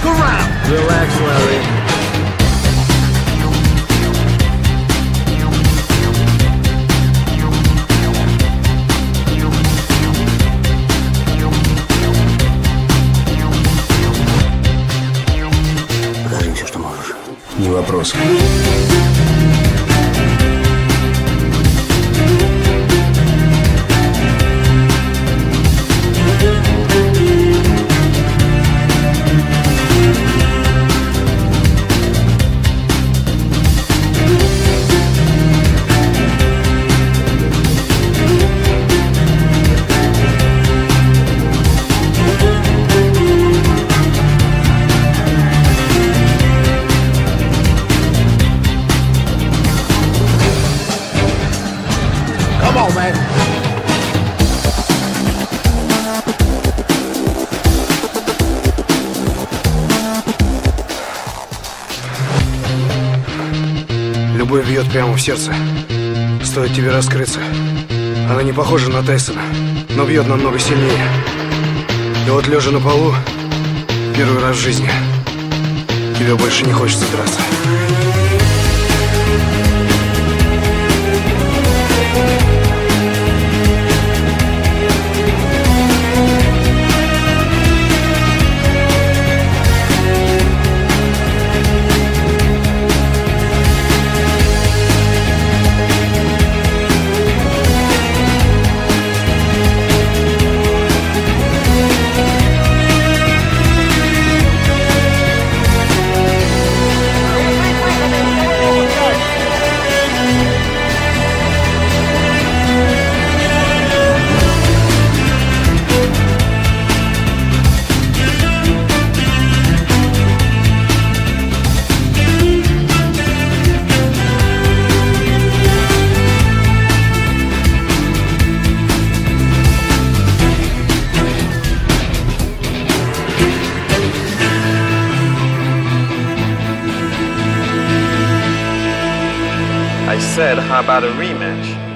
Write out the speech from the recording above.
around. Relax, Larry. Покажи все, что можешь. Не вопрос. Come on, man. Любовь бьет прямо в сердце. Стоит тебе раскрыться. Она не похожа на Тайсона, но бьет намного сильнее. И вот лежа на полу, первый раз в жизни, тебе больше не хочется драться. I said, how about a rematch?